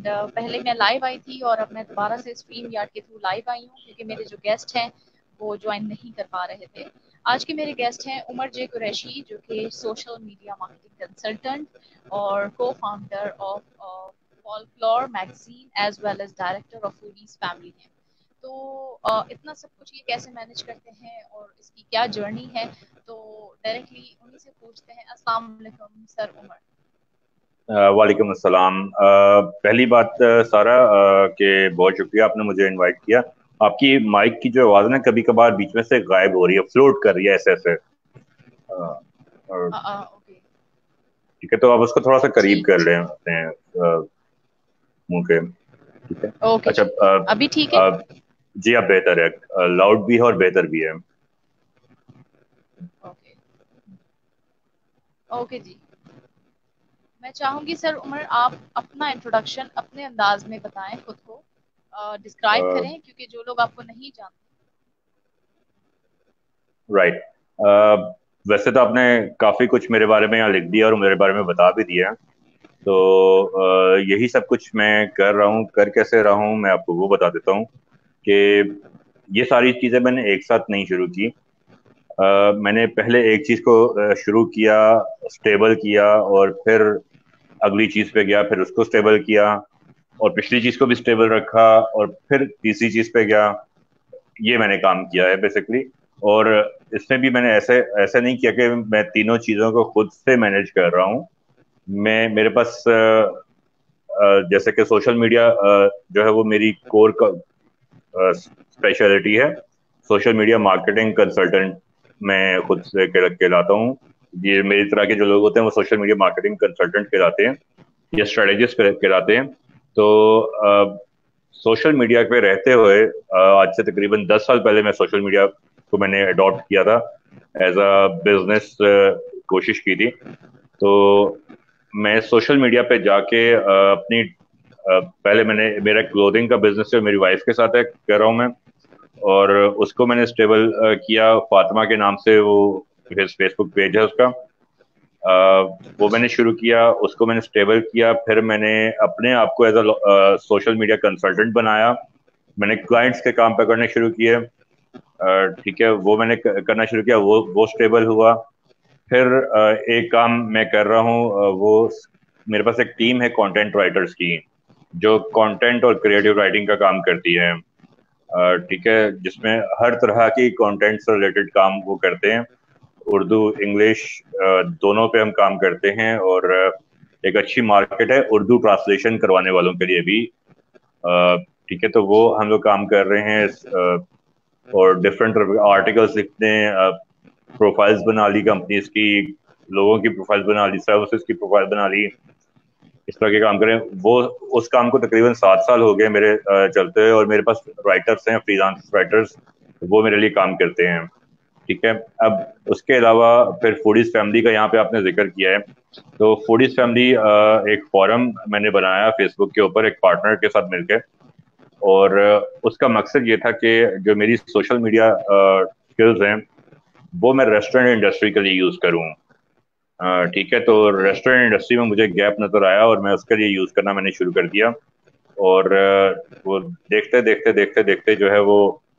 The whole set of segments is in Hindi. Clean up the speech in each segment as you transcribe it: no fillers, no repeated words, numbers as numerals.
पहले मैं लाइव आई थी और अब मैं दोबारा से स्ट्रीम यार्ड के थ्रू लाइव आई हूँ क्योंकि मेरे जो गेस्ट हैं वो ज्वाइन नहीं कर पा रहे थे। आज के मेरे गेस्ट हैं उमर जे कुरैशी, जो कि सोशल मीडिया मार्केटिंग कंसल्टेंट और cofounder of folklore magazine as well as director of foodies family हैं। तो इतना सब कुछ ये कैसे मैनेज करते हैं और इसकी क्या जर्नी है, तो डायरेक्टली उन्हीं से पूछते हैं। अस्सलाम वालेकुम सर उमर। वालेकुम अस्सलाम। पहली बात सारा कि बहुत शुक्रिया आपने मुझे इनवाइट किया। आपकी माइक की जो आवाज़ ना कभी कभार बीच में से गायब हो रही है, फ्लोट कर रही है ऐसे ऐसे। और ओके। ठीक है, तो आप उसको थोड़ा सा जी करीब कर जी। लें अपने मुंह के। ठीक है। ओके अच्छा। जी। अभी ठीक है। जी, अब बेहतर है, लाउड भी है और बेहतर भी है। ओके। ओके जी। मैं चाहूंगी सर उमर आप अपना इंट्रोडक्शन अपने अंदाज में बताएं, खुद को डिस्क्राइब करें क्योंकि जो लोग आपको नहीं जानते। राइट। वैसे तो आपने काफ़ी कुछ मेरे बारे में यहाँ लिख दिया और मेरे बारे में बता भी दिया। तो यही सब कुछ मैं कर रहा हूँ, कर कैसे रहा हूँ मैं आपको वो बता देता हूँ कि ये सारी चीज़ें मैंने एक साथ नहीं शुरू की। मैंने पहले एक चीज़ को शुरू किया, स्टेबल किया, और फिर अगली चीज़ पे गया, फिर उसको स्टेबल किया, और पिछली चीज़ को भी स्टेबल रखा, और फिर तीसरी चीज़ पे गया। ये मैंने काम किया है बेसिकली। और इसमें भी मैंने ऐसे ऐसे नहीं किया कि मैं तीनों चीज़ों को खुद से मैनेज कर रहा हूँ। मैं मेरे पास जैसे कि सोशल मीडिया जो है वो मेरी कोर स्पेशलिटी है। सोशल मीडिया मार्केटिंग कंसल्टेंट मैं खुद से कहलाता हूँ। ये मेरी तरह के जो लोग होते हैं वो सोशल मीडिया मार्केटिंग कंसल्टेंट कहलाते हैं या स्ट्रेटेजिस्ट कहलाते हैं। तो सोशल मीडिया पे रहते हुए आज से तकरीबन 10 साल पहले मैं सोशल मीडिया को मैंने अडॉप्ट किया था, एज अ बिजनेस कोशिश की थी। तो मैं सोशल मीडिया पे जाके अपनी पहले मैंने मेरा क्लोथिंग का बिजनेस है, मेरी वाइफ के साथ है, कर रहा हूँ मैं। और उसको मैंने स्टेबल किया, फातिमा के नाम से वो फेसबुक पेज है उसका। वो मैंने शुरू किया, उसको मैंने स्टेबल किया, फिर मैंने अपने आप को as a social media consultant बनाया। मैंने क्लाइंट्स के काम पकड़ने शुरू किए। ठीक है, वो मैंने करना शुरू किया, वो स्टेबल हुआ। फिर एक काम मैं कर रहा हूँ, वो मेरे पास एक टीम है कंटेंट राइटर्स की, जो कंटेंट और क्रिएटिव राइटिंग का काम करती है। ठीक है, जिसमें हर तरह की कंटेंट से रिलेटेड काम वो करते हैं। उर्दू, इंग्लिश दोनों पे हम काम करते हैं। और एक अच्छी मार्केट है उर्दू ट्रांसलेशन करवाने वालों के लिए भी। ठीक है, तो वो हम लोग काम कर रहे हैं। और डिफरेंट आर्टिकल्स लिखते हैं, प्रोफाइल्स बना ली कंपनीज की, लोगों की प्रोफाइल बना ली, सर्विसेज की प्रोफाइल बना ली, इस तरह के काम करें वो। उस काम को तकरीबन 7 साल हो गए मेरे चलते हुए। और मेरे पास राइटर्स हैं, फ्रीलांस राइटर्स, वो मेरे लिए काम करते हैं। ठीक है। अब उसके अलावा फिर फूडीज फैमिली का यहाँ पे आपने जिक्र किया है। तो फूडीज फैमिली एक फोरम मैंने बनाया फेसबुक के ऊपर एक पार्टनर के साथ मिलकर। और उसका मकसद ये था कि जो मेरी सोशल मीडिया स्किल्स हैं वो मैं रेस्टोरेंट इंडस्ट्री के लिए यूज करूँ। ठीक है, तो रेस्टोरेंट इंडस्ट्री में मुझे गैप नजर आया और मैं उसके लिए यूज करना मैंने शुरू कर दिया। और वो देखते देखते देखते देखते जो है वो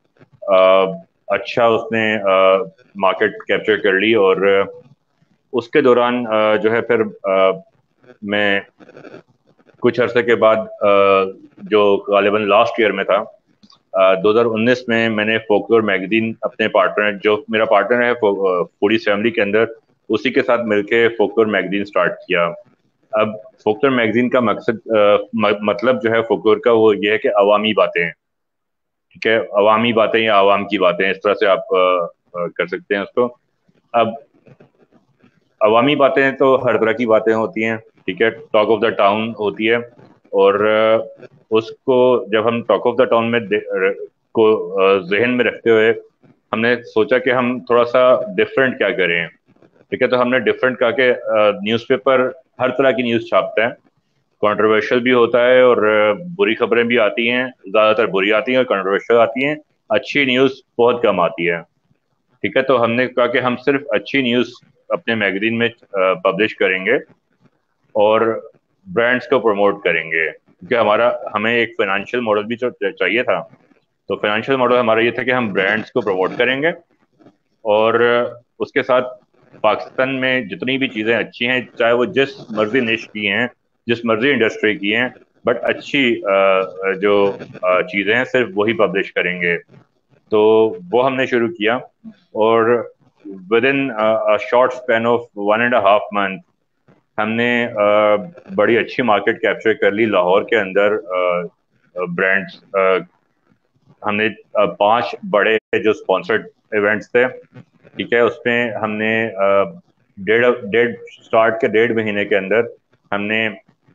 अच्छा उसने मार्केट कैप्चर कर ली। और उसके दौरान जो है फिर मैं कुछ अरसे के बाद जो गालिबन लास्ट ईयर में था, 2019 में मैंने फोकलोर मैगजीन अपने पार्टनर, जो मेरा पार्टनर है फूडीज फैमिली के अंदर, उसी के साथ मिलके फोकलोर मैगजीन स्टार्ट किया। अब फोकलोर मैगजीन का मकसद मतलब जो है फोकलोर का वो ये है कि अवामी बातें। ठीक है, अवामी बातें या आवाम की बातें, इस तरह से आप कर सकते हैं उसको। अब अवामी बातें तो हर तरह की बातें होती हैं। ठीक है, टॉक ऑफ द टाउन होती है। और उसको जब हम टॉक ऑफ द टाउन में को जहन में रखते हुए हमने सोचा कि हम थोड़ा सा डिफरेंट क्या करें। ठीक है, तो हमने डिफरेंट कहा कि न्यूज़पेपर हर तरह की न्यूज़ छापता है, कंट्रोवर्शियल भी होता है, और बुरी खबरें भी आती हैं, ज़्यादातर बुरी आती हैं और कंट्रोवर्शियल आती हैं। अच्छी न्यूज़ बहुत कम आती है। ठीक है, तो हमने कहा कि हम सिर्फ अच्छी न्यूज़ अपने मैगजीन में पब्लिश करेंगे और ब्रांड्स को प्रमोट करेंगे। क्योंकि हमारा हमें एक फाइनेंशियल मॉडल भी चाहिए था। तो फाइनेंशियल मॉडल हमारा ये था कि हम ब्रांड्स को प्रमोट करेंगे और उसके साथ पाकिस्तान में जितनी भी चीज़ें अच्छी हैं, चाहे वो जिस मर्जी निश की हैं, जिस मर्जी इंडस्ट्री की हैं, बट अच्छी जो चीज़ें हैं सिर्फ वही पब्लिश करेंगे। तो वो हमने शुरू किया और within short span of 1.5 month हमने बड़ी अच्छी मार्केट कैप्चर कर ली लाहौर के अंदर। ब्रांड्स हमने 5 बड़े जो स्पॉन्सर्ड इवेंट्स थे, ठीक है, उसमें हमने डेढ़ डेढ़ स्टार्ट के 1.5 महीने के अंदर हमने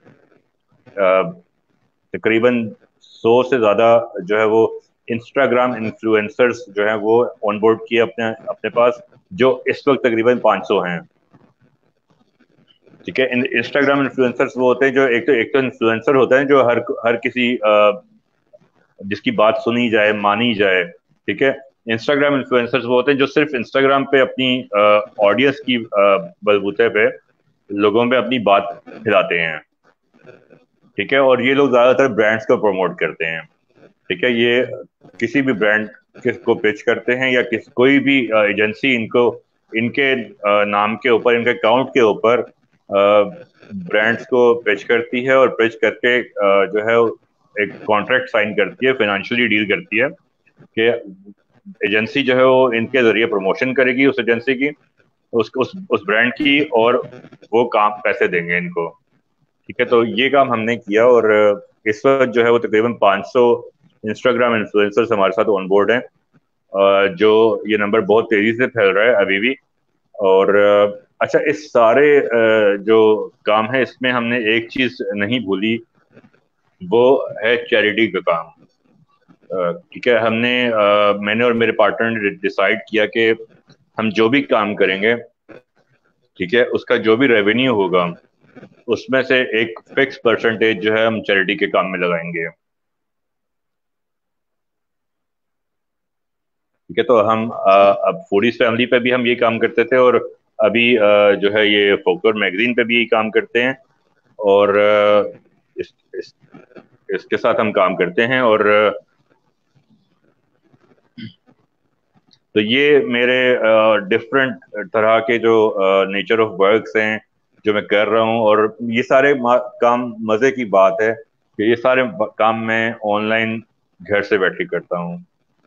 तकरीबन 100 से ज्यादा जो है वो इंस्टाग्राम इन्फ्लुएंसर्स जो है वो ऑनबोर्ड किए अपने अपने पास, जो इस वक्त तकरीबन 500 हैं। ठीक है, इंस्टाग्राम इन्फ्लुएंसर्स वो होते हैं जो एक तो इन्फ्लुएंसर होता है जो हर हर किसी जिसकी बात सुनी जाए, मानी जाए। ठीक है, इंस्टाग्राम इन्फ्लुएंसर्स वो होते हैं जो सिर्फ इंस्टाग्राम पे अपनी ऑडियंस की बलबूते पे लोगों पे अपनी बात फैलाते हैं। ठीक है, और ये लोग ज्यादातर ब्रांड्स को प्रमोट करते हैं। ठीक है, ये किसी भी ब्रांड को पिच करते हैं या कोई भी एजेंसी इनको इनके नाम के ऊपर, इनके अकाउंट के ऊपर ब्रांड्स को पिच करती है और पिच करके जो है एक कॉन्ट्रैक्ट साइन करती है, फाइनेंशियली डील करती है कि एजेंसी जो है वो इनके जरिए प्रमोशन करेगी उस एजेंसी की, उस ब्रांड की, और वो काम पैसे देंगे इनको। ठीक है, तो ये काम हमने किया और इस वक्त जो है वो तकरीबन 500 इंस्टाग्राम इन्फ्लुएंसर्स हमारे साथ ऑन बोर्ड हैं। जो ये नंबर बहुत तेजी से फैल रहा है अभी भी। और अच्छा, इस सारे जो काम है इसमें हमने एक चीज नहीं भूली, वो है चैरिटी का काम। ठीक है, मैंने और मेरे पार्टनर ने डिसाइड किया कि हम जो भी काम करेंगे, ठीक है, उसका जो भी रेवेन्यू होगा उसमें से एक फिक्स परसेंटेज जो है हम चैरिटी के काम में लगाएंगे। ठीक है, तो हम अब फूडीज फैमिली पे भी हम ये काम करते थे और अभी जो है ये फोकलोर मैगजीन पे भी यही काम करते हैं। और इस, इसके साथ हम काम करते हैं। और तो ये मेरे डिफरेंट तरह के जो नेचर ऑफ वर्क्स हैं जो मैं कर रहा हूँ। और ये सारे काम, मजे की बात है कि ये सारे काम मैं ऑनलाइन घर से बैठ के करता हूँ।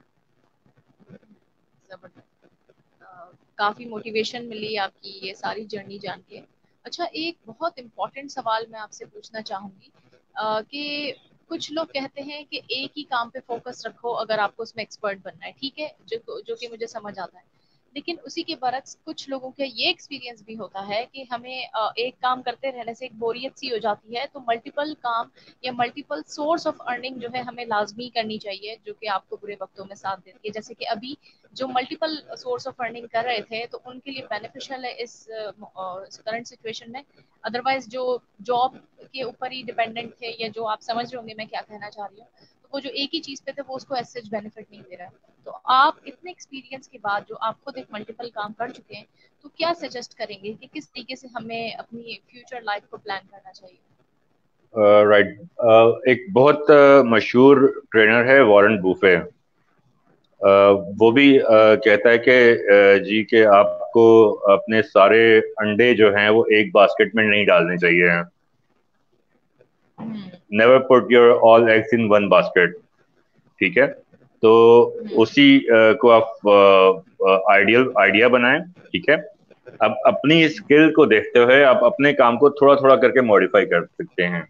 जबरदस्त। काफी मोटिवेशन मिली आपकी ये सारी जर्नी जान के। अच्छा, एक बहुत इम्पोर्टेंट सवाल मैं आपसे पूछना चाहूंगी कि कुछ लोग कहते हैं कि एक ही काम पे फोकस रखो अगर आपको उसमें एक्सपर्ट बनना है, ठीक है, जो जो कि मुझे समझ आता है। लेकिन उसी के बरक्स कुछ लोगों का ये एक्सपीरियंस भी होता है कि हमें एक काम करते रहने से एक बोरियत सी हो जाती है, तो मल्टीपल काम या मल्टीपल सोर्स ऑफ अर्निंग जो है हमें लाजमी करनी चाहिए, जो कि आपको बुरे वक्तों में साथ देती है। जैसे कि अभी जो मल्टीपल सोर्स ऑफ अर्निंग कर रहे थे तो उनके लिए बेनिफिशियल है इस करंट सिचुएशन में। अदरवाइज जो जॉब के ऊपर ही डिपेंडेंट थे, या जो आप समझ रहे होंगे मैं क्या कहना चाह रही हूँ, तो वो जो एक ही चीज पे थे वो उसको एज सच बेनिफिट नहीं दे रहा है। तो आप इतने एक्सपीरियंस के बाद जो आप खुद एक मल्टीपल काम कर चुके हैं, तो क्या सजेस्ट करेंगे कि किस तरीके से हमें अपनी फ्यूचर लाइफ को प्लान करना चाहिए? राइट, एक बहुत मशहूर ट्रेनर है वॉरेन बूफे। वो भी कहता है कि जी के आपको अपने सारे अंडे जो हैं वो एक बास्केट में नहीं डालने चाहिए। Hmm. Never put your all eggs in one basket. ठीक है, तो उसी को आप आइडिया बनाएं। ठीक है, अब अपनी स्किल को देखते हुए आप अपने काम को थोड़ा थोड़ा करके मॉडिफाई कर सकते हैं।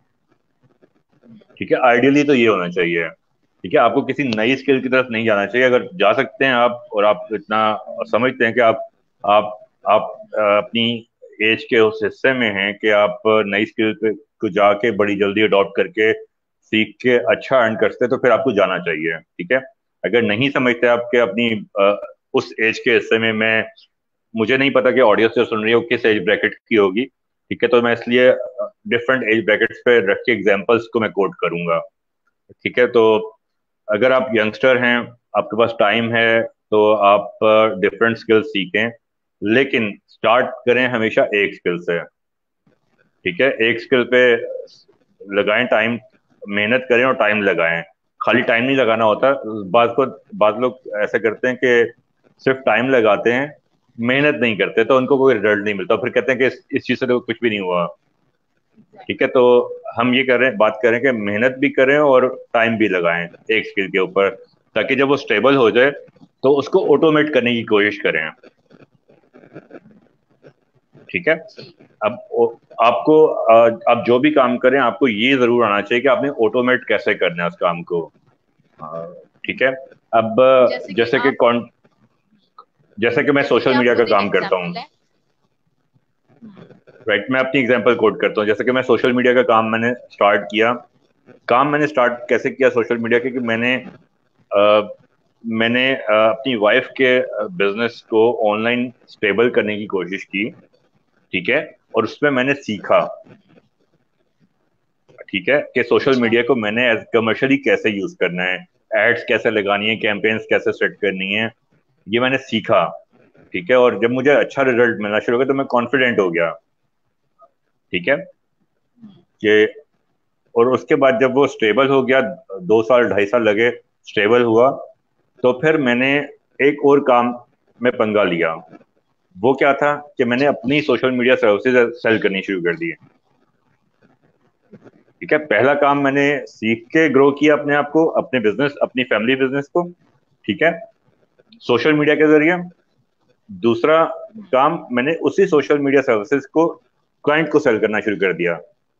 ठीक है, आइडियली तो ये होना चाहिए। ठीक है, आपको किसी नई स्किल की तरफ नहीं जाना चाहिए। अगर जा सकते हैं आप और आप इतना समझते हैं कि आप आप अपनी एज के उस हिस्से में हैं कि आप नई स्किल पे को जाके बड़ी जल्दी अडॉप्ट करके सीख के अच्छा अर्न कर सकते हैं, तो फिर आपको जाना चाहिए। ठीक है, अगर नहीं समझते आप कि अपनी उस एज के हिस्से में मैं, मुझे नहीं पता कि ऑडियंस जो सुन रही है वो किस एज ब्रैकेट की होगी। ठीक है, तो मैं इसलिए डिफरेंट एज ब्रैकेट्स पे रख के एग्जांपल्स को मैं कोट करूंगा। ठीक है, तो अगर आप यंगस्टर हैं, आपके पास टाइम है, तो आप डिफरेंट स्किल्स सीखें, लेकिन स्टार्ट करें हमेशा एक स्किल से। ठीक है, एक स्किल पे लगाएं टाइम, मेहनत करें और टाइम लगाएं। खाली टाइम नहीं लगाना होता। बाद लोग ऐसे करते हैं कि सिर्फ टाइम लगाते हैं, मेहनत नहीं करते, तो उनको कोई रिजल्ट नहीं मिलता, फिर कहते हैं कि इस चीज से तो कुछ भी नहीं हुआ। ठीक है, तो हम ये बात करें कि मेहनत भी करें और टाइम भी लगाएं एक स्किल के ऊपर, ताकि जब वो स्टेबल हो जाए तो उसको ऑटोमेट करने की कोशिश करें। ठीक है। जी। अब आपको आप जो भी काम करें, आपको ये जरूर आना चाहिए कि आपने ऑटोमेट कैसे करना है उस काम को। अ, ठीक है। अब जैसे कि जैसे कि आप कौन जैसे कि मैं जैसे कि सोशल आप मीडिया का खुद एक काम करता हूँ। एग्जाम्पल है। राइट, मैं अपनी एग्जांपल कोट करता हूँ। जैसे कि मैं सोशल मीडिया का काम मैंने स्टार्ट किया। काम मैंने स्टार्ट कैसे किया सोशल मीडिया के, कि मैंने अपनी वाइफ के बिजनेस को ऑनलाइन स्टेबल करने की कोशिश की। ठीक है। और उसमें मैंने सीखा, ठीक है, कि सोशल अच्छा। मीडिया को मैंने एज कमर्शियली कैसे यूज करना है, एड्स कैसे लगानी है, कैंपेन्स कैसे सेट करनी है, ये मैंने सीखा। ठीक है। और जब मुझे अच्छा रिजल्ट मिलना शुरू हो गया तो मैं कॉन्फिडेंट हो गया। ठीक है। कि और उसके बाद जब वो स्टेबल हो गया, 2 साल 2.5 साल लगे, स्टेबल हुआ, तो फिर मैंने एक और काम में पंगा लिया। वो क्या था कि मैंने अच्छा। अपनी सोशल मीडिया सर्विसेज सेल करनी शुरू कर दी। ठीक है। पहला काम मैंने सीख के ग्रो किया अपने आप को, अपने बिजनेस, अपनी फैमिली बिजनेस को। ठीक है, सोशल मीडिया के जरिए। दूसरा काम, मैंने उसी सोशल मीडिया सर्विसेज को क्लाइंट को सेल करना शुरू कर दिया।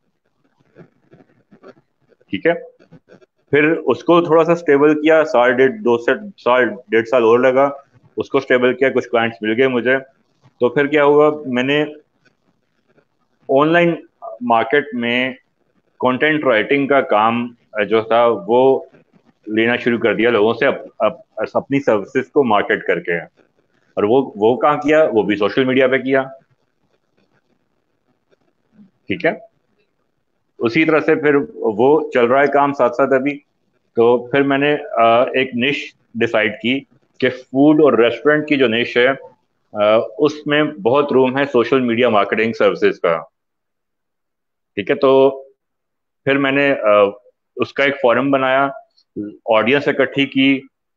ठीक है। फिर उसको थोड़ा सा स्टेबल किया, साल डेढ़, 2 साल 1.5 साल और लगा, उसको स्टेबल किया, कुछ क्लाइंट्स मिल गए मुझे। तो फिर क्या हुआ, मैंने ऑनलाइन मार्केट में कंटेंट राइटिंग का काम जो था वो लेना शुरू कर दिया लोगों से, अपनी सर्विसेज को मार्केट करके। और वो कहाँ किया, वो भी सोशल मीडिया पे किया। ठीक है। उसी तरह से फिर वो चल रहा है काम साथ साथ अभी। तो फिर मैंने एक निश डिसाइड की कि फूड और रेस्टोरेंट की जो निश है, उसमें बहुत रूम है सोशल मीडिया मार्केटिंग सर्विसेज का। ठीक है। तो फिर मैंने उसका एक फॉरम बनाया, ऑडियंस इकट्ठी की।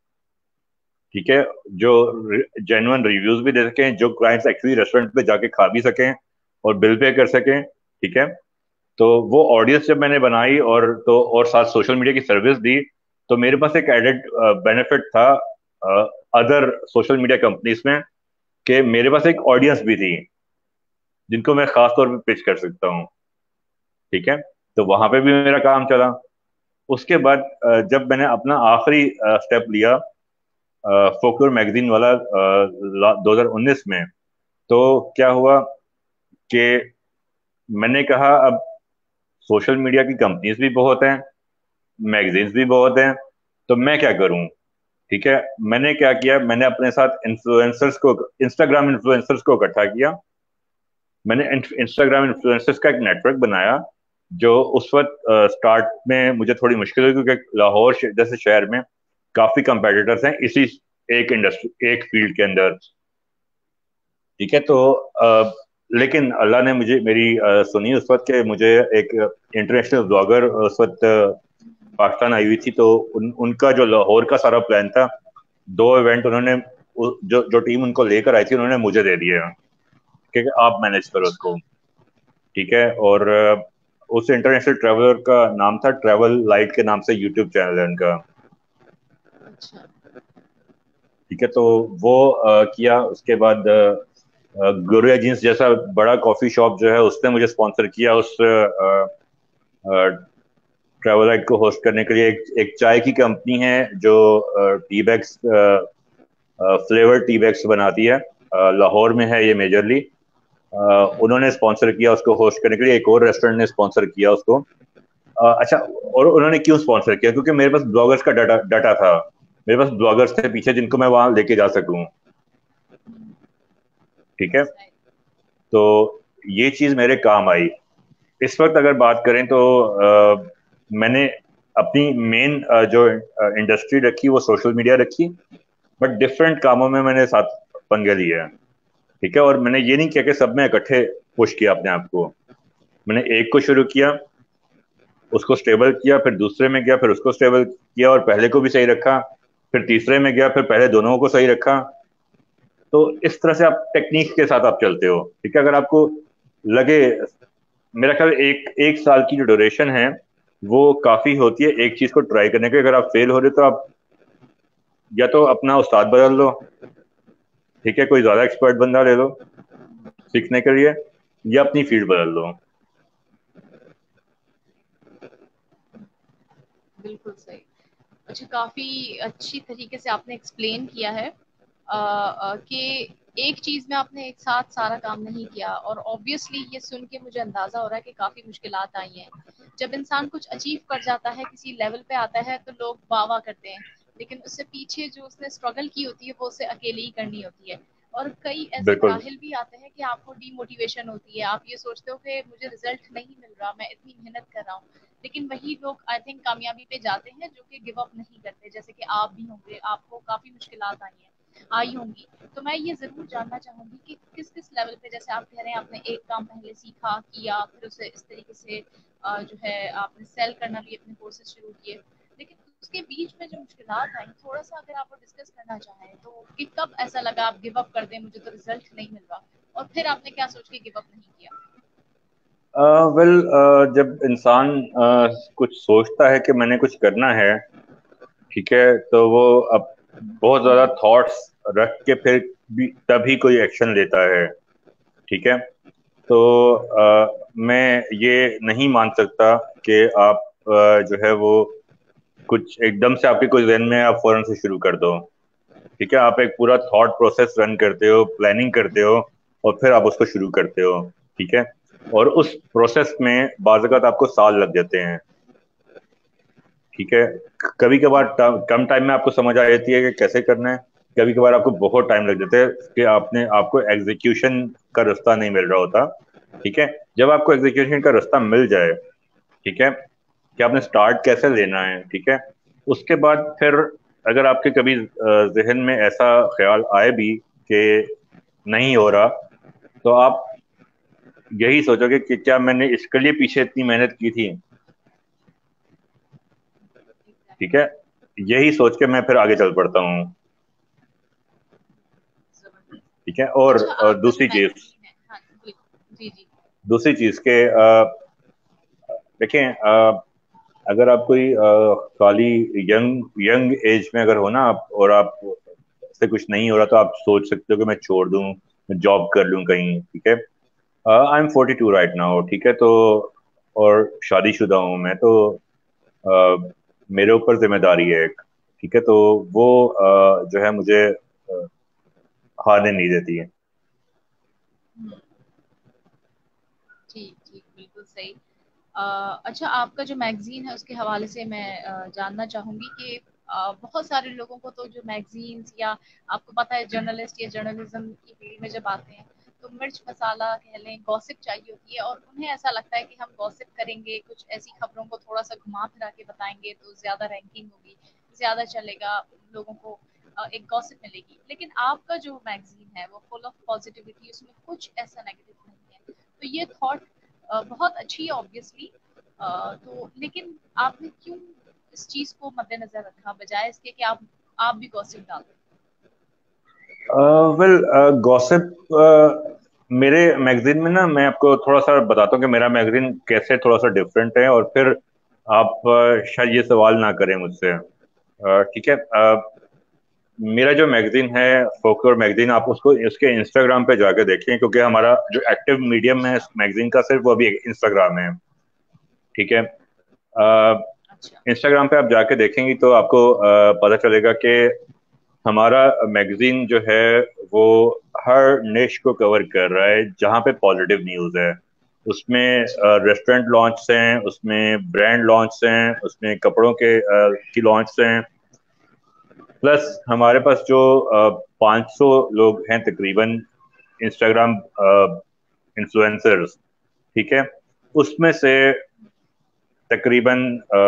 ठीक है। जो जेन्युइन रिव्यूज भी दे सकें, जो क्लाइंट्स एक्चुअली रेस्टोरेंट पे जाके खा भी सकें और बिल पे कर सकें। ठीक है। तो वो ऑडियंस जब मैंने बनाई और साथ सोशल मीडिया की सर्विस दी, तो मेरे पास एक एडेड बेनिफिट था अदर सोशल मीडिया कंपनीज में, कि मेरे पास एक ऑडियंस भी थी जिनको मैं खास तौर पे पिच कर सकता हूँ। ठीक है। तो वहां पे भी मेरा काम चला। उसके बाद जब मैंने अपना आखिरी स्टेप लिया, फोक्योर मैगजीन वाला, 2019 में, तो क्या हुआ कि मैंने कहा अब सोशल मीडिया की कंपनीज भी बहुत हैं, मैगजीन्स भी बहुत हैं, तो मैं क्या करूं। ठीक है। मैंने क्या किया, मैंने अपने साथ इन्फ्लुएंसर्स को, इंस्टाग्राम इन्फ्लुएंसर्स को इकट्ठा किया। मैंने इंस्टाग्राम इन्फ्लुएंसर्स का एक नेटवर्क बनाया। जो उस वक्त स्टार्ट में मुझे थोड़ी मुश्किल हुई, क्योंकि लाहौर जैसे शहर में काफी कंपेटिटर्स हैं इसी एक इंडस्ट्री, एक फील्ड के अंदर। ठीक है। तो लेकिन अल्लाह ने मुझे मेरी सुनी उस वक्त, के मुझे एक इंटरनेशनल ब्लॉगर उस वक्त पाकिस्तान आई हुई थी, तो उनका जो लाहौर का सारा प्लान था, 2 इवेंट उन्होंने, जो जो टीम उनको लेकर आई थी, उन्होंने मुझे दे दिया कि आप मैनेज करो अच्छा। उसको। ठीक है। और उस इंटरनेशनल ट्रैवलर का नाम था ट्रैवल लाइट के नाम से, यूट्यूब चैनल है उनका। अच्छा। ठीक है। तो वो किया। उसके बाद गुरुया जींस जैसा बड़ा कॉफी शॉप जो है, उसने मुझे स्पॉन्सर किया उस ट्रैवल लाइट को होस्ट करने के लिए। एक चाय की कंपनी है जो tea bags, flavour tea bags बनाती है, लाहौर में है ये मेजरली। उन्होंने स्पॉन्सर किया उसको होस्ट करने के लिए। एक और रेस्टोरेंट ने स्पॉन्सर किया उसको। अच्छा, और उन्होंने क्यों स्पॉन्सर किया, क्योंकि मेरे पास ब्लॉगर्स का डाटा डाटा था। मेरे पास ब्लॉगर्स थे पीछे जिनको मैं वहां लेके जा सकूं। ठीक है। तो ये चीज मेरे काम आई। इस वक्त अगर बात करें तो मैंने अपनी मेन जो इंडस्ट्री रखी वो सोशल मीडिया रखी, बट डिफरेंट कामों में मैंने साथ पंगे लिए हैं। ठीक है। और मैंने ये नहीं किया कि सब में इकट्ठे पुश किया अपने आप को। मैंने एक को शुरू किया, उसको स्टेबल किया, फिर दूसरे में गया, फिर उसको स्टेबल किया और पहले को भी सही रखा, फिर तीसरे में गया, फिर पहले दोनों को सही रखा। तो इस तरह से आप टेक्निक के साथ आप चलते हो। ठीक है, अगर आपको लगे, मेरा ख्याल एक एक साल की जो ड्यूरेशन है वो काफी होती है एक चीज को ट्राई करने के। अगर आप फेल हो रहे हो तो आप या तो अपना उस्ताद बदल लो, ठीक है, कोई ज्यादा एक्सपर्ट बंदा ले लो सीखने के लिए, या अपनी फील्ड बदल लो। बिल्कुल सही। अच्छा, काफी अच्छी तरीके से आपने एक्सप्लेन किया है कि एक चीज में आपने एक साथ सारा काम नहीं किया, और ऑब्वियसली ये सुन के मुझे अंदाजा हो रहा है कि काफी मुश्किलात आई हैं। जब इंसान कुछ अचीव कर जाता है, किसी लेवल पे आता है, तो लोग वाह वाह करते हैं, लेकिन उससे पीछे जो उसने स्ट्रगल की होती है वो उसे अकेले ही करनी होती है। और कई ऐसे बिल्कुल मराहिल भी आते हैं कि आपको डीमोटिवेशन होती है, आप ये सोचते हो कि मुझे रिजल्ट नहीं मिल रहा, मैं इतनी मेहनत कर रहा हूँ, लेकिन वही लोग आई थिंक कामयाबी पे जाते हैं जो कि गिव अप नहीं करते, जैसे कि आप भी होंगे, आपको काफी मुश्किलात आई होंगी। तो मैं ये जरूर जानना चाहूंगी कि किस किस लेवल पे, जैसे आप कह रहे हैं आपने एक काम पहले सीखा किया, फिर उसे इस तरीके से जो है आपने सेल करना भी अपने कोर्सेज शुरू किए, लेकिन उसके बीच में जो मुश्किलात आई, थोड़ा सा अगर आप डिस्कस करना चाहें तो कि कब ऐसा लगा आप गिव अप कर दें, मुझे तो रिजल्ट नहीं मिल रहा, और फिर आपने क्या सोच के गिव अप नहीं किया? वेल, जब इंसान कुछ सोचता है कि मैंने कुछ करना है, ठीक है, तो वो अब बहुत ज्यादा थॉट्स रख के फिर भी तभी कोई एक्शन लेता है। ठीक है, तो मैं ये नहीं मान सकता कि आप जो है वो कुछ एकदम से आपके कोई जहन में आप फौरन से शुरू कर दो। ठीक है, आप एक पूरा थॉट प्रोसेस रन करते हो, प्लानिंग करते हो, और फिर आप उसको शुरू करते हो। ठीक है, और उस प्रोसेस में बाज़ औक़ात आपको साल लग जाते हैं। ठीक है, कभी कभार कम टाइम में आपको समझ आ जाती है कि कैसे करना है, कभी कभार आपको बहुत टाइम लग जाता है कि आपको एग्जीक्यूशन का रास्ता नहीं मिल रहा होता। ठीक है, जब आपको एग्जीक्यूशन का रास्ता मिल जाए, ठीक है, कि आपने स्टार्ट कैसे लेना है, ठीक है, उसके बाद फिर अगर आपके कभी जहन में ऐसा ख्याल आए भी कि नहीं हो रहा, तो आप यही सोचोगे कि क्या मैंने इसके लिए पीछे इतनी मेहनत की थी। ठीक है, यही सोच के मैं फिर आगे चल पड़ता हूँ। जबरदस्त। ठीक है, और अच्छा, आपका जो दूसरी चीज, मैगजीन है, हाँ बिल्कुल, जी जी। दूसरी चीज के देखें, अगर आप कोई खाली यंग यंग एज में अगर हो ना आप, और आप से कुछ नहीं हो रहा, तो आप सोच सकते हो कि मैं छोड़ दूं, मैं जॉब कर लूं कहीं। ठीक है, आई एम 42 राइट नाउ। ठीक है, तो और शादीशुदा हूँ मैं, तो अ, मेरे ऊपर जिम्मेदारी है एक। ठीक है, तो वो जो है मुझे हारने नहीं देती है। हम्म, ठीक ठीक, बिल्कुल सही। अच्छा, आपका जो मैगजीन है उसके हवाले से मैं जानना चाहूंगी कि बहुत सारे लोगों को तो जो मैगजीन्स, या आपको पता है जर्नलिस्ट या जर्नलिज्म की फील्ड में जब आते हैं तो मिर्च मसाला कह लें, गॉसिप चाहिए होती है, और उन्हें ऐसा लगता है कि हम गॉसिप करेंगे, कुछ ऐसी खबरों को थोड़ा सा घुमा फिरा के बताएंगे तो ज्यादा रैंकिंग होगी, ज्यादा चलेगा, लोगों को एक गॉसिप मिलेगी। लेकिन आपका जो मैगजीन है वो फुल ऑफ पॉजिटिविटी, उसमें कुछ ऐसा नेगेटिव नहीं है, तो ये थॉट बहुत अच्छी है ऑब्वियसली। तो लेकिन आपने क्यों इस चीज को मद्देनजर रखा, बजाय इसके कि आप भी गॉसिप डाल दें? वेल, गॉसिप मेरे मैगजीन में ना, मैं आपको थोड़ा सा बताता हूँ कि मेरा मैगजीन कैसे थोड़ा सा डिफरेंट है, और फिर आप शायद ये सवाल ना करें मुझसे। ठीक है, मेरा जो मैगजीन है, फोकलोर मैगजीन, आप उसको उसके इंस्टाग्राम पे जाके देखें, क्योंकि हमारा जो एक्टिव मीडियम है इस मैगजीन का सिर्फ वो अभी इंस्टाग्राम है। ठीक है, अच्छा। इंस्टाग्राम पे आप जाके देखेंगी तो आपको पता चलेगा कि हमारा मैगजीन जो है वो हर निश को कवर कर रहा है जहाँ पे पॉजिटिव न्यूज़ है। उसमें जी। रेस्टोरेंट लॉन्च हैं, उसमें ब्रांड लॉन्च हैं, उसमें कपड़ों के की लॉन्च हैं। प्लस हमारे पास जो 500 लोग हैं तकरीबन इंस्टाग्राम इन्फ्लुएंसर्स, ठीक है, उसमें से तकरीबन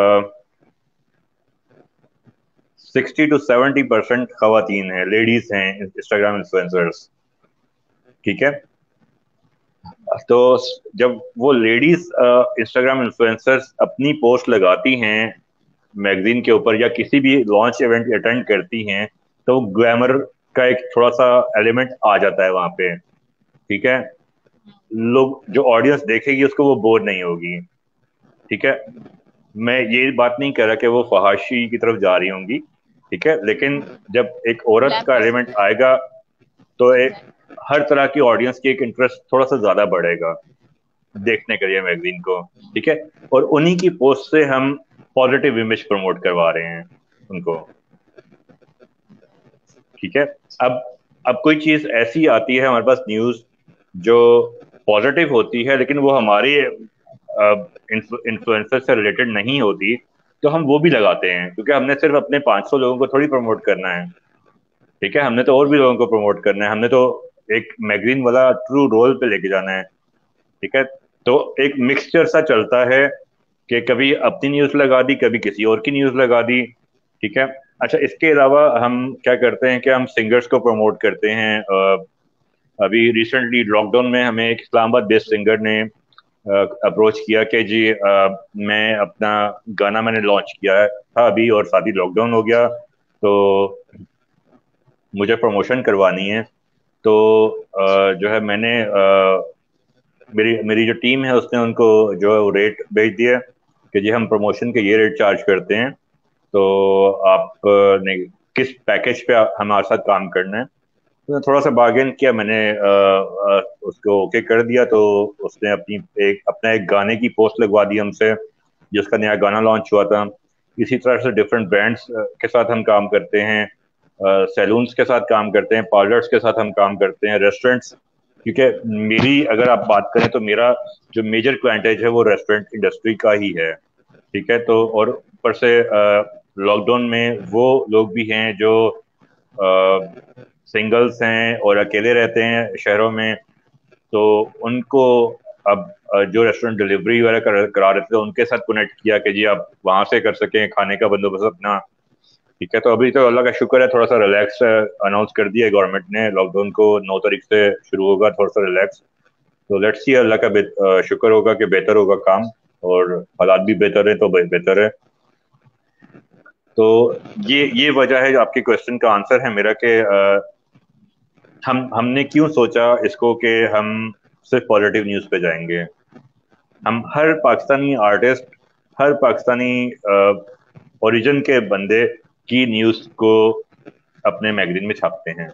60 to 70% खवातीन हैं, लेडीज हैं इंस्टाग्राम इन्फ्लुएंसर्स। ठीक है, तो जब वो लेडीज इंस्टाग्राम इन्फ्लुएंसर्स अपनी पोस्ट लगाती हैं मैगजीन के ऊपर या किसी भी लॉन्च इवेंट अटेंड करती हैं, तो ग्लैमर का एक थोड़ा सा एलिमेंट आ जाता है वहां पे। ठीक है, लोग जो ऑडियंस देखेगी उसको वो बोर नहीं होगी। ठीक है, मैं ये बात नहीं कह रहा कि वो फहाशी की तरफ जा रही होंगी। ठीक है, लेकिन जब एक औरत का ग्लैमरस हो एलिमेंट जाए। आएगा तो एक एग्जैक्ट। हर तरह की ऑडियंस की एक इंटरेस्ट थोड़ा सा ज्यादा बढ़ेगा देखने के लिए मैगजीन को। ठीक है, और उन्हीं की पोस्ट से हम पॉजिटिव इमेज प्रमोट करवा रहे हैं उनको। ठीक है, अब अब कोई चीज ऐसी आती है हमारे पास न्यूज जो पॉजिटिव होती है लेकिन वो हमारे इन्फ्लुएंसर से रिलेटेड नहीं होती, तो हम वो भी लगाते हैं क्योंकि हमने सिर्फ अपने 500 लोगों को थोड़ी प्रमोट करना है। ठीक है, हमने तो और भी लोगों को प्रमोट करना है, हमने तो एक मैगजीन वाला ट्रू रोल पे लेके जाना है। ठीक है, तो एक मिक्सचर सा चलता है कि कभी अपनी न्यूज लगा दी, कभी किसी और की न्यूज लगा दी। ठीक है, अच्छा इसके अलावा हम क्या करते हैं कि हम सिंगर्स को प्रमोट करते हैं। अभी रिसेंटली लॉकडाउन में हमें एक इस्लामाबाद बेस्ड सिंगर ने अप्रोच किया कि जी मैं अपना गाना मैंने लॉन्च किया है था अभी और साथ ही लॉकडाउन हो गया, तो मुझे प्रमोशन करवानी है। तो जो है मैंने मेरी मेरी जो टीम है उसने उनको जो है वो रेट भेज दिया कि जी हम प्रमोशन के ये रेट चार्ज करते हैं, तो आप ने किस पैकेज पे हमारे साथ काम करना है। तो थोड़ा सा बार्गेन किया मैंने, उसको ओके कर दिया। तो उसने अपना एक गाने की पोस्ट लगवा दी हमसे, जिसका नया गाना लॉन्च हुआ था। इसी तरह से डिफरेंट ब्रांड्स के साथ हम काम करते हैं, सैलून्स के साथ काम करते हैं, पार्लर्स के साथ हम काम करते हैं, रेस्टोरेंट्स। क्योंकि मेरी अगर आप बात करें तो मेरा जो मेजर क्लाइंटेज है वो रेस्टोरेंट इंडस्ट्री का ही है। ठीक है, तो और ऊपर से लॉकडाउन में वो लोग भी हैं जो सिंगल्स हैं और अकेले रहते हैं शहरों में, तो उनको अब जो रेस्टोरेंट डिलीवरी वगैरह करा रहे थे उनके साथ कनेक्ट किया कि जी आप वहां से कर सकें खाने का बंदोबस्त अपना। ठीक है, तो अभी तो अल्लाह का शुक्र है थोड़ा सा रिलैक्स अनाउंस कर दिया है गवर्नमेंट ने, लॉकडाउन को 9 तारीख से शुरू होगा, थोड़ा सा रिलैक्स। तो लेट्स सी, अल्लाह का शुक्र होगा कि बेहतर होगा काम, और हालात भी बेहतर है तो बेहतर है। तो ये वजह है, जो आपके क्वेश्चन का आंसर है मेरा कि हमने क्यों सोचा इसको कि हम सिर्फ पॉजिटिव न्यूज पे जाएंगे। हम हर पाकिस्तानी आर्टिस्ट, हर पाकिस्तानी ओरिजिन के बंदे की न्यूज को अपने मैगजीन में छापते हैं,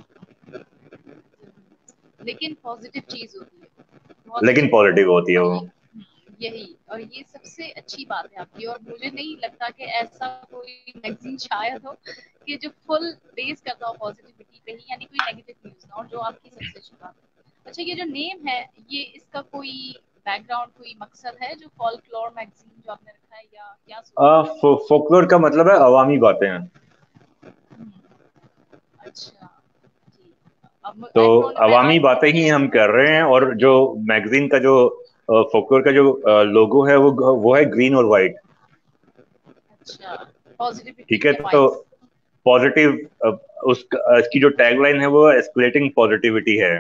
लेकिन पॉजिटिव चीज होती है, बहुत लेकिन अच्छी बात है। पॉजिटिव होती है और वो। यही और ये सबसे अच्छी बात है आपकी। और मुझे नहीं लगता कि ऐसा कोई मैगजीन शायद हो कि जो फुल बेस करता हो पॉजिटिविटी पे ही, यानी कोई नेगेटिव न्यूज ना, और जो आपकी सबसे अच्छी बात है। अच्छा, ये जो नेम है, ये इसका कोई बैकग्राउंड, कोई मकसद है जो फॉल्कलोर मैगजीन जो आपने रखा है, या क्या सोचा है? फोकलोर का मतलब है अवामी बातें हैं। हम्म, अच्छा जी। अब तो आई अवामी होप बातें ही कि हम कर रहे हैं, और जो मैगजीन का जो फोकलोर का जो लोगो है वो है ग्रीन और व्हाइट। अच्छा, पॉजिटिविटी ठीक है, के तो वाइब्स। पॉजिटिव, इसकी जो टैगलाइन है वो एस्केलेटिंग पॉजिटिविटी है।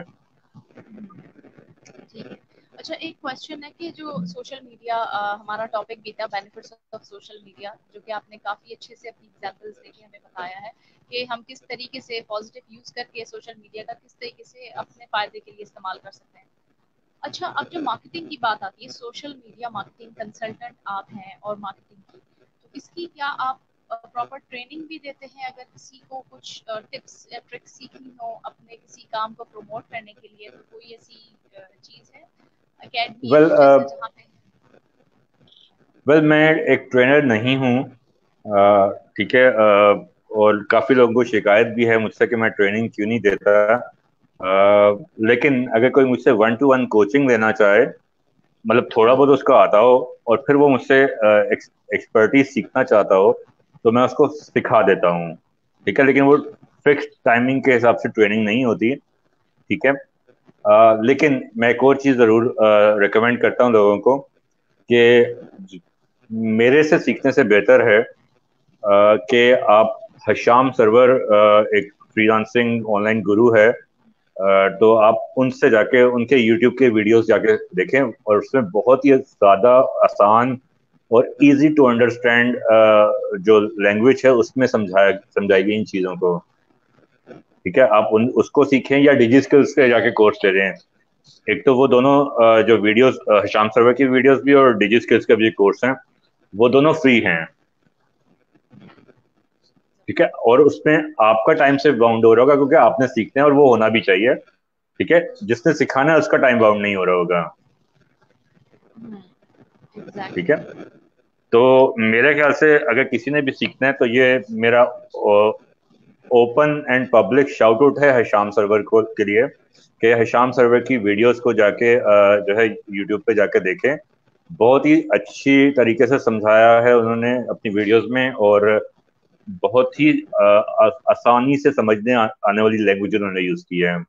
ठीक है। अच्छा, एक क्वेश्चन है कि जो सोशल मीडिया, हमारा टॉपिक भी था बेनिफिट्स ऑफ सोशल मीडिया, जो कि आपने काफी अच्छे से अपनी एग्जांपल्स देके हमें बताया है कि हम किस तरीके से पॉजिटिव यूज करके सोशल मीडिया का किस तरीके से अपने फायदे के लिए इस्तेमाल कर सकते हैं। अच्छा, अब जो मार्केटिंग की बात आती है, सोशल मीडिया मार्केटिंग कंसल्टेंट आप हैं और मार्केटिंग की, तो इसकी क्या आप प्रॉपर ट्रेनिंग भी देते हैं? अगर किसी को कुछ टिप्स या ट्रिक्स सीखनी हो अपने किसी काम को प्रमोट करने के लिए, तो कोई ऐसी चीज है, एकेडमी या वेल कुछ ऐसा जहाँ पे? वेल मैं एक ट्रेनर नहीं हूँ। ठीक है, और काफी लोगों को शिकायत भी है मुझसे कि मैं ट्रेनिंग क्यों नहीं देता। लेकिन अगर कोई मुझसे 1-to-1 कोचिंग लेना चाहे, मतलब थोड़ा बहुत उसका आता हो, और फिर वो मुझसे एक्सपर्टीज सीखना चाहता हो, तो मैं उसको सिखा देता हूँ। ठीक है, लेकिन वो फिक्स टाइमिंग के हिसाब से ट्रेनिंग नहीं होती। ठीक है, लेकिन मैं एक और चीज़ ज़रूर रिकमेंड करता हूँ लोगों को कि मेरे से सीखने से बेहतर है कि आप हशाम सरवर, एक फ्रीलांसिंग ऑनलाइन गुरु है, तो आप उनसे जाके उनके यूट्यूब के वीडियोस जाके देखें, और उसमें बहुत ही ज़्यादा आसान और इजी टू अंडरस्टैंड जो लैंग्वेज है उसमें समझाई गई इन चीज़ों को। ठीक है, आप उसको सीखें या डिजी स्किल्स के जाके कोर्स ले रहे हैं। एक तो वो दोनों जो वीडियोस, हिशाम सर्वर की वीडियोस भी और डिजी स्किल्स के भी कोर्स हैं, वो दोनों फ्री हैं। ठीक है, और उसमें आपका टाइम से बाउंड हो रहा होगा क्योंकि आपने सीखना है और वो होना भी चाहिए। ठीक है, जिसने सिखाना है उसका टाइम बाउंड नहीं हो रहा होगा। ठीक है, एग्जैक्टली। तो मेरे ख्याल से अगर किसी ने भी सीखना है तो ये मेरा open and public shout out है हिशाम सरवर को के लिए, कि हिशाम सरवर की वीडियोस को जाके जो है यूट्यूब पे जाके देखें। बहुत ही अच्छी तरीके से समझाया है उन्होंने अपनी वीडियोस में, और बहुत ही आसानी से समझने आने वाली लैंग्वेज उन्होंने यूज की है।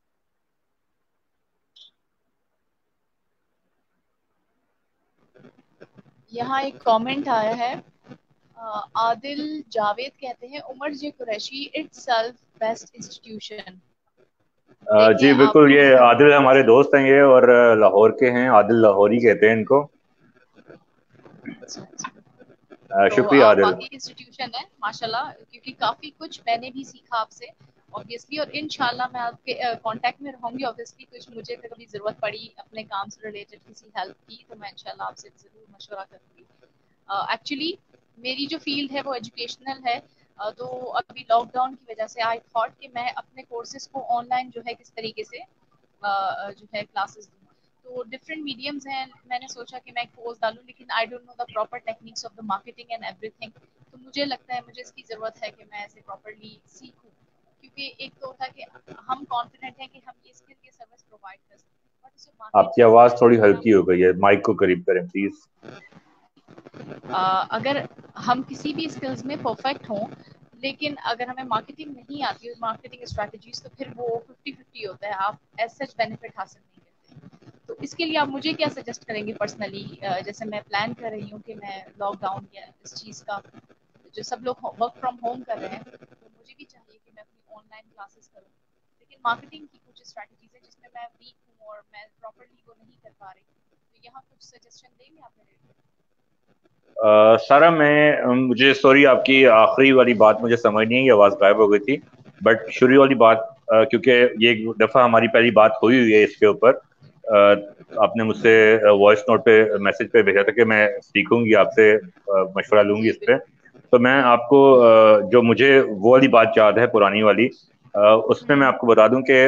यहाँ एक कमेंट आया है। आदिल जावेद कहते हैं Umar J Qureshi itself best institution. देखें जी आप बिल्कुल, ये लोगों को। आदिल हमारे दोस्त हैं ये, और लाहौर के हैं, आदिल लाहौरी कहते हैं इनको। अच्छा अच्छा। तो शुक्रिया आदिल। वाकई इंस्टीट्यूशन है माशाल्लाह, क्योंकि काफी कुछ मैंने भी सीखा आपसे ऑब्वियसली, और इंशाल्लाह मैं आपके कांटेक्ट में रहूंगी। ऑब्वियसली कुछ मुझे कभी जरूरत पड़ी अपने काम से रिलेटेड किसी हेल्प की तो मैं इंशाल्लाह आपसे जरूर मशवरा करूंगी। एक्चुअली मेरी जो फील्ड है वो एजुकेशनल है। तो अभी लॉकडाउन की वजह से आई थॉट कि मैं अपने कोर्सेज को ऑनलाइन जो है किस तरीके से जो है क्लासेस दूँ। तो डिफरेंट मीडियम्स हैं, मैंने सोचा कि मैं एक कोर्स डालूं, लेकिन I don't know the proper techniques of the marketing and everything. तो मुझे लगता है मुझे इसकी ज़रूरत है कि मैं ऐसे प्रॉपरली सीखूं, क्योंकि एक तो होता है कि हम कॉन्फिडेंट हैं कि हम ये स्किल ये सर्विस प्रोवाइड कर सकते हैं, बट उसे मार्केट आपकी करना आवाज है थोड़ी अगर हल्की हम हो गई है, माइक को करीब करें प्लीज। अगर हम किसी भी स्किल्स में परफेक्ट हों, लेकिन अगर हमें मार्केटिंग नहीं आती, मार्केटिंग स्ट्रेटजीज, तो फिर वो 50-50 होता है, आप एज सच बेनिफिट हासिल नहीं करते। तो इसके लिए आप मुझे क्या सजेस्ट करेंगे पर्सनली? जैसे मैं प्लान कर रही हूँ कि मैं लॉकडाउन या इस चीज़ का, जो सब लोग वर्क फ्रॉम होम कर रहे हैं, तो मुझे भी चाहिए कि मैं अपनी ऑनलाइन क्लासेस करूँ, लेकिन मार्केटिंग की कुछ स्ट्रैटेजीज है जिसमें मैं वीक हूँ और मैं प्रॉपरली वो नहीं कर पा रही। तो यहाँ कुछ सजेशन देंगे आप मेरे लिए? सारा मुझे सॉरी, आपकी आखिरी वाली बात मुझे समझ नहीं आई, आवाज गायब हो गई थी। बट शुरू वाली बात, क्योंकि ये एक दफा हमारी पहली बात हुई है इसके ऊपर। आपने मुझसे वॉइस नोट पे, मैसेज पे भेजा था कि मैं सीखूंगी आपसे, मशवरा लूंगी जी इस पे। बिल्कुल। तो मैं आपको जो मुझे वो वाली बात याद है पुरानी वाली, उसमें मैं हम्म। आपको बता दूं कि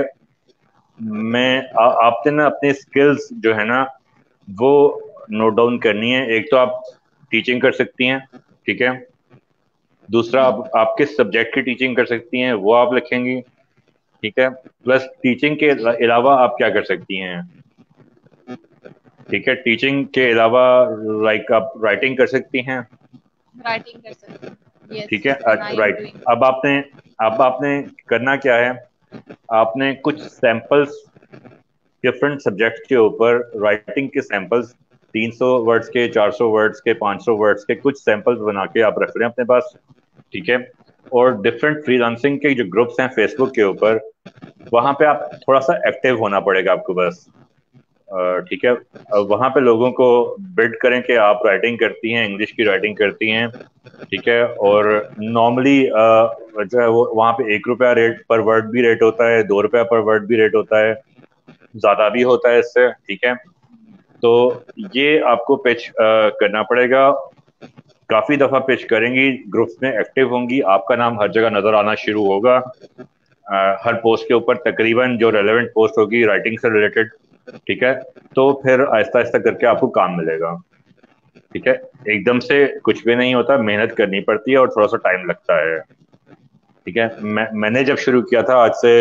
आपने ना अपने स्किल्स जो है ना वो नोट डाउन करनी है। एक तो आप टीचिंग कर सकती हैं, ठीक है। दूसरा, हम्म। आप किस सब्जेक्ट की टीचिंग कर सकती हैं वो आप लिखेंगी, ठीक है। प्लस टीचिंग के जी। अलावा आप क्या कर सकती हैं, ठीक है। टीचिंग के अलावा लाइक आप राइटिंग कर सकती हैं, राइटिंग कर सकते हैं, ठीक यस, है। And I am right. Doing. अब आपने करना क्या है, आपने कुछ सैंपल्स डिफरेंट सब्जेक्ट्स के ऊपर, राइटिंग के सैंपल्स, 300 वर्ड्स के, 400 वर्ड्स के, 500 वर्ड्स के कुछ सैंपल्स बना के आप रख लें अपने पास, ठीक है। और डिफरेंट फ्रीलांसिंग के जो ग्रुप्स हैं फेसबुक के ऊपर, वहां पे आप थोड़ा सा एक्टिव होना पड़ेगा आपको बस, ठीक है। वहां पे लोगों को बिल्ड करें कि आप राइटिंग करती हैं, इंग्लिश की राइटिंग करती हैं, ठीक है। और नॉर्मली जो है वो वहाँ पे 1 रुपया रेट पर वर्ड भी रेट होता है, 2 रुपया पर वर्ड भी रेट होता है, ज्यादा भी होता है इससे, ठीक है। तो ये आपको पिच करना पड़ेगा। काफी दफा पिच करेंगी, ग्रुप्स में एक्टिव होंगी, आपका नाम हर जगह नजर आना शुरू होगा। हर पोस्ट के ऊपर तकरीबन जो रेलेवेंट पोस्ट होगी राइटिंग से रिलेटेड, ठीक है। तो फिर आहिस्ता आहिस्ता करके आपको काम मिलेगा, ठीक है। एकदम से कुछ भी नहीं होता, मेहनत करनी पड़ती है और थोड़ा सा टाइम लगता है, ठीक है। मैंने जब शुरू किया था आज से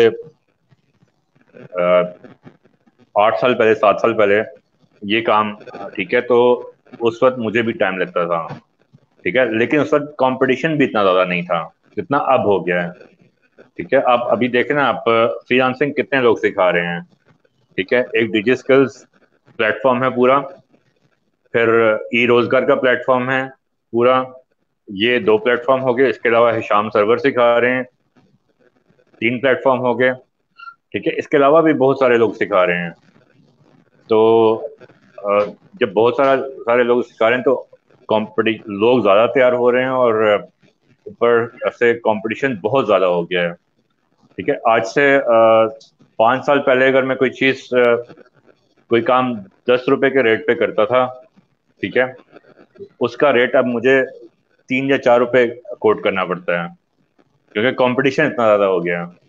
8 साल पहले, 7 साल पहले ये काम, ठीक है, तो उस वक्त मुझे भी टाइम लगता था, ठीक है। लेकिन उस वक्त कंपटीशन भी इतना ज्यादा नहीं था जितना अब हो गया है, ठीक है। आप अभी देखें ना, आप फ्रीलांसिंग कितने लोग सिखा रहे हैं, ठीक है। एक डिजी स्किल्स प्लेटफॉर्म है पूरा, फिर ई रोजगार का प्लेटफॉर्म है पूरा। ये 2 प्लेटफॉर्म हो गए, इसके अलावा हिशाम सर्वर सिखा रहे हैं, 3 प्लेटफॉर्म हो गए, ठीक है, इसके अलावा भी बहुत सारे लोग सिखा रहे हैं। तो जब बहुत सारे लोग सिखा रहे हैं तो कॉम्पिटि लोग ज्यादा तैयार हो रहे हैं, और ऊपर से कंपटीशन बहुत ज्यादा हो गया है। ठीक है, आज से 5 साल पहले अगर मैं कोई चीज कोई काम 10 रुपए के रेट पे करता था, ठीक है, उसका रेट अब मुझे 3 या 4 रुपए कोट करना पड़ता है, क्योंकि कंपटीशन इतना ज्यादा हो गया है।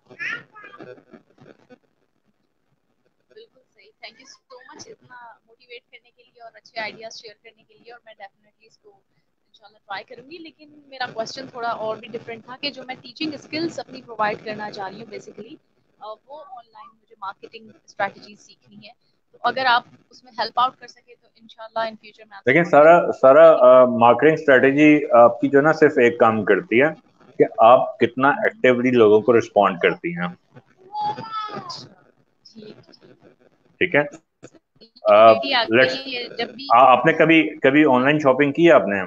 बिल्कुल सही। थैंक यू सो मच इतना मोटिवेट करने के लिए और अच्छे आइडियाज शेयर करने के लिए, और मैं डेफिनेटली इसको इंशाल्लाह ट्राई करूंगी। लेकिन मेरा क्वेश्चन थोड़ा और भी डिफरेंट था कि जो मैं टीचिंग स्किल्स अपनी प्रोवाइड करना चाह रही हूँ बेसिकली, वो ऑनलाइन मुझे मार्केटिंग स्ट्रेटजी सीखनी है। तो अगर आप उसमें हेल्प आउट कर सके तो इंशाल्लाह इन फ्यूचर मैं आपसे लेकिन सारा कांटेक्ट सारा करूंगी। मार्केटिंग स्ट्रेटेजी आपकी जो ना सिर्फ एक काम करती है कि आप कितना एक्टिवली लोगों को रिस्पॉन्ड करती हैं। अच्छा, ठीक ठीक। ठीक है, मेरी बेटी आ लेट्स गई है जब भी। आपने कभी कभी ऑनलाइन शॉपिंग की है आपने?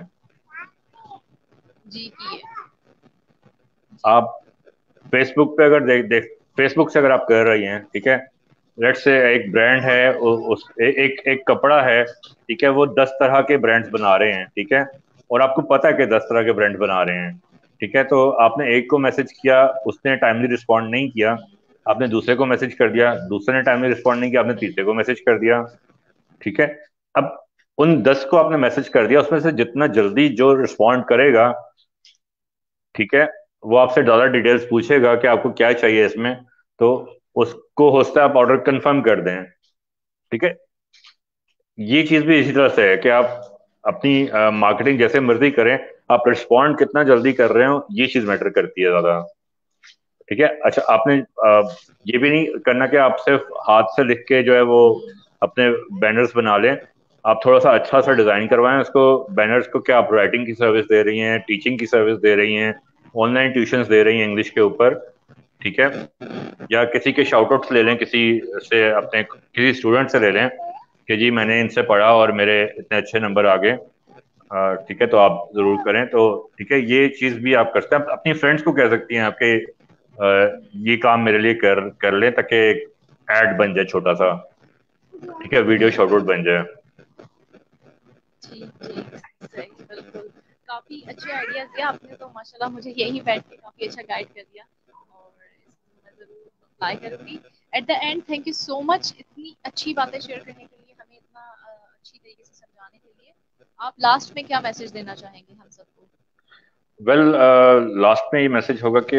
जी की है। जी। आप फेसबुक पे अगर देख देख फेसबुक से अगर आप कर रही हैं, ठीक है, लेट्स से एक ब्रांड है, एक एक कपड़ा है, ठीक है, वो 10 तरह के ब्रांड्स बना रहे हैं, ठीक है, और आपको पता है कि 10 तरह के ब्रांड बना रहे हैं, ठीक है, तो आपने एक को मैसेज किया, उसने टाइमली रिस्पॉन्ड नहीं किया, आपने दूसरे को मैसेज कर दिया, दूसरे ने टाइमली रिस्पॉन्ड नहीं किया, आपने तीसरे को मैसेज कर दिया, ठीक है। अब उन 10 को आपने मैसेज कर दिया, उसमें से जितना जल्दी जो रिस्पॉन्ड करेगा, ठीक है, वो आपसे ज्यादा डिटेल्स पूछेगा कि आपको क्या चाहिए इसमें, तो उसको हो सकता है आप ऑर्डर कंफर्म कर दें। ठीक है, ये चीज भी इसी तरह से है कि आप अपनी मार्केटिंग जैसे मर्जी करें, आप रिस्पॉन्ड कितना जल्दी कर रहे हो, ये चीज मैटर करती है ज्यादा। ठीक है, अच्छा, आपने ये भी नहीं करना कि आप सिर्फ हाथ से लिख के जो है वो अपने बैनर्स बना लें। आप थोड़ा सा अच्छा सा डिजाइन करवाएं उसको, बैनर्स को। क्या आप राइटिंग की सर्विस दे रही हैं, टीचिंग की सर्विस दे रही हैं, ऑनलाइन ट्यूशंस दे रही हैं इंग्लिश के ऊपर, ठीक है, या किसी के शाउटआउट्स ले लें, किसी से अपने किसी स्टूडेंट से ले लें कि जी मैंने इनसे पढ़ा और मेरे इतने अच्छे नंबर आ गए। ठीक है, तो आप जरूर करें। तो ठीक है, ये चीज भी आप कर सकते हैं। आप अपनी फ्रेंड्स को कह सकती हैं आपके ये काम मेरे लिए कर कर लें, ताकि एक ऐड बन जाए छोटा सा, ठीक है, वीडियो शॉर्ट आउट बन जाए। ठीक ठीक, सही, बिल्कुल। काफी अच्छे आइडियाज दिया आपने, तो माशाल्लाह मुझे यही बैठ के काफी अच्छा गाइड कर दिया, और इसको मैं जरूर अप्लाई करूंगी। At the end, thank you so much इतनी अच्छी बातें शेयर करने के लिए, हमें इतना अच्छी तरीके से समझाने के लिए। आप लास्ट में क्या मैसेज देना चाहेंगे हम सबको? वेल, लास्ट में ये मैसेज होगा कि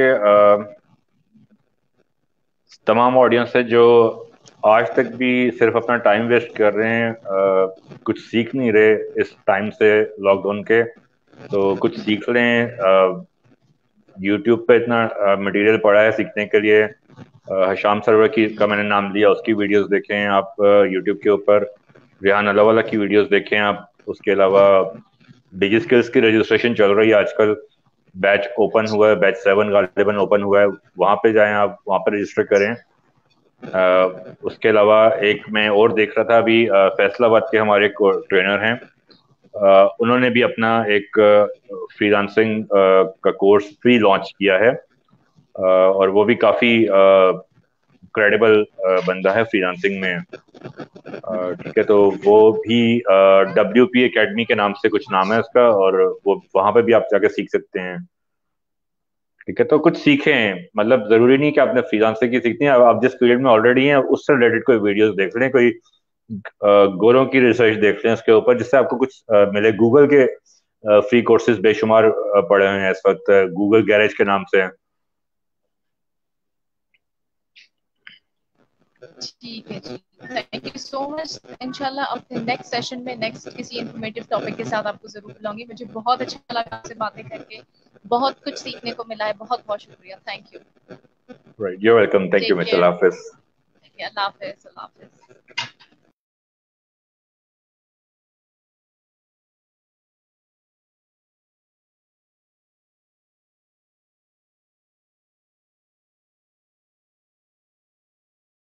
तमाम ऑडियंस है जो आज तक भी सिर्फ अपना टाइम वेस्ट कर रहे हैं, कुछ सीख नहीं रहे इस टाइम से, लॉकडाउन के, तो कुछ सीख लें। यूट्यूब पे इतना मटेरियल पड़ा है सीखने के लिए। हशाम सरवर की का मैंने नाम लिया, उसकी वीडियोस देखें आप यूट्यूब के ऊपर। रेहान अलावाला की वीडियोस देखें आप। उसके अलावा डिजी स्किल्स की रजिस्ट्रेशन चल रही है आजकल, बैच ओपन हुआ है, बैच 7 गालिबन ओपन हुआ है, वहां पे जाएं आप, वहां पे रजिस्टर करें। उसके अलावा एक मैं और देख रहा था अभी, फैसलाबाद के हमारे ट्रेनर हैं, उन्होंने भी अपना एक फ्रीलांसिंग का कोर्स फ्री लॉन्च किया है, और वो भी काफी क्रेडिबल बंदा है फ्रीलांसिंग में। ठीक है, तो वो भी WP एकेडमी के नाम से कुछ नाम है उसका, और वो वहां पे भी आप जाके सीख सकते हैं। ठीक है, तो कुछ सीखें, मतलब जरूरी नहीं कि आपने फ्रीलांसिंग की सीखनी है, आप जिस फील्ड में ऑलरेडी हैं उससे रिलेटेड कोई वीडियोस देख लें, कोई गोरों की रिसर्च देख लें उसके ऊपर, जिससे आपको कुछ मिले। गूगल के फ्री कोर्सेज बेशुमार पड़े हुए हैं इस वक्त, गूगल गैरेज के नाम से। ठीक है जी, थैंक यू सो मच। इंशाल्लाह अपने नेक्स्ट सेशन में नेक्स्ट किसी इन्फॉर्मेटिव टॉपिक के साथ आपको जरूर बुलाऊंगी। मुझे बहुत अच्छा लगा आपसे बातें करके, बहुत कुछ सीखने को मिला है। बहुत बहुत शुक्रिया, thank you. Right, you're welcome, thank you take miss, care. अल्लाह हाफिज। अल्लाह हाफिज। अल्लाह हाफिज।